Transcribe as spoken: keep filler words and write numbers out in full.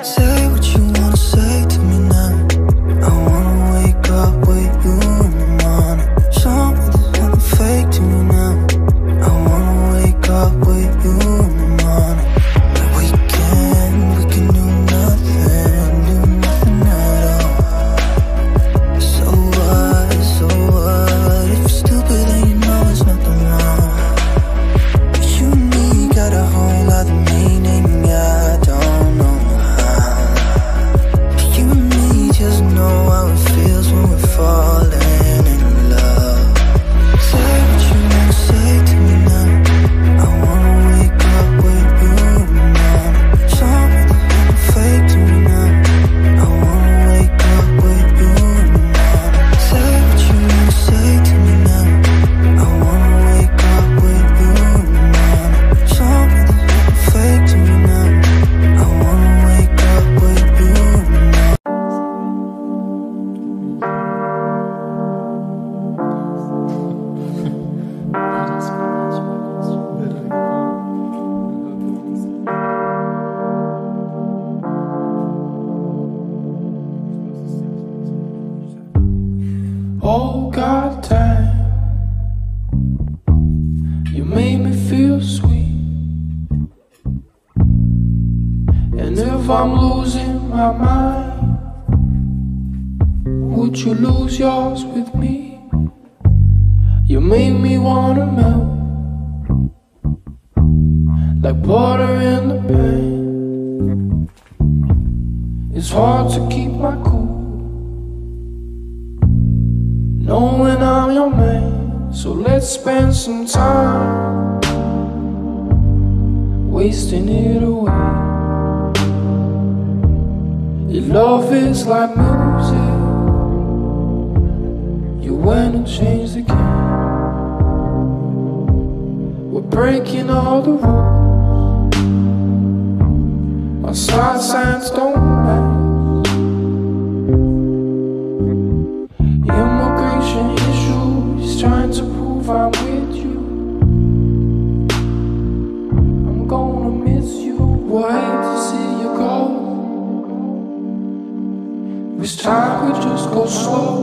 Say what you wanna say to me now. I wanna wake up with you in the morning. Show me there's nothing fake to me now. I wanna wake up with you in the morning. We can, we can do nothing, do nothing at all. So what, so what? If you're stupid then you know there's nothing wrong. You and me got a whole lot of meaning, I don't know how. You and me just know how it feels when we're falling in love. Say what you wanna say to me now. I wanna wake up with you in the morning. Show me there's nothing fake to me now. I wanna wake up with you in the morning. Say what you wanna say to me now. I wanna wake up with you in the morning. Show me there's nothing fake to me now. I wanna wake up with you in the morning. Oh God, damn, you made me feel sweet. And if I'm losing my mind, would you lose yours with me? You made me wanna melt like butter in the pan. It's hard to keep my cool knowing I'm your man. So let's spend some time wasting it away. Your love is like music. You went and changed the game. We're breaking all the rules. Our side signs don't match. Immigration issues, trying to prove I'm with you. I'm gonna miss you. We'll hate to see you go. This time we just go slow.